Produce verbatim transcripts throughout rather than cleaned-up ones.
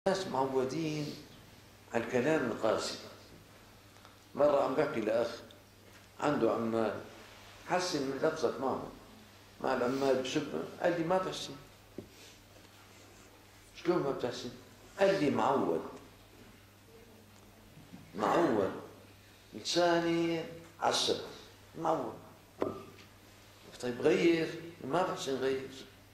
الناس معودين على الكلام القاسي. مرة عم بحكي لأخ عنده عمال، حسن من لفظك معه مع العمال بشبه، قال لي ما بحسن. شلون ما بتحسن؟ قال لي معود معود لساني عصب معود. طيب غير. ما بحسن غير.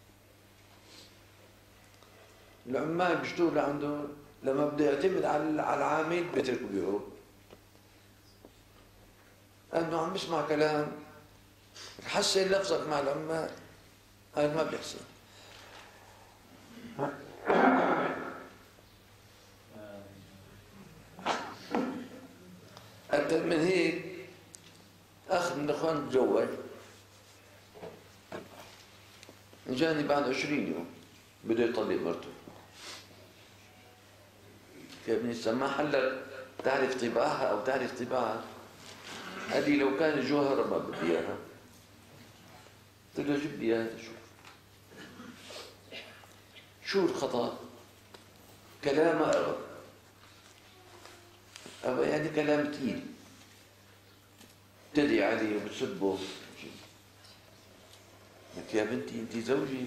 العمال بيشتغلوا عنده لما بده يعتمد على العامل بيتركوا بيهرب، لأنه عم بسمع كلام حسن لفظك مع العمال، قال ما بيحسن. أكثر من هيك أخ من الإخوان تزوج، جاني بعد عشرين يوم بده يطلق مرته. يا ابني السماح هلا تعرف طباعها أو تعرف طباعها؟ قال لي لو كان جوهرة ما بدي إياها. قلت له جيب لي إياها شوف شو الخطأ؟ كلام أبى أبى يعني كلام تقيل، تدعي عليه وبتسبه. لك يا بنتي أنت زوجي،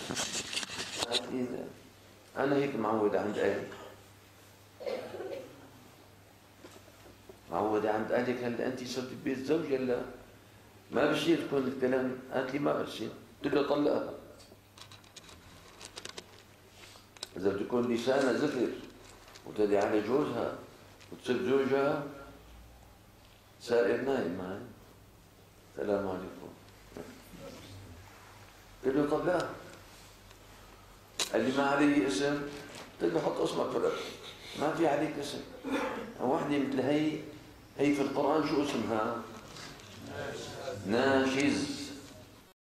أنا هيك معودة عند أهلي، معودة عند أهلك. هلا أنت صرت ببيت زوج، هلا ما بصير تكون الكلام. قالت لي ما بصير. قلت له طلقها. إذا بده يكون لسانها زفر وتدعي على جوزها وتصير زوجها سائر نايم معي. السلام عليكم. قلت له طلقها. قال لي ما علي اسم. قلت له حط اسمك في الأرض، ما في عليك اسم. وحدة مثل هي هي في القرآن شو اسمها؟ ناشز.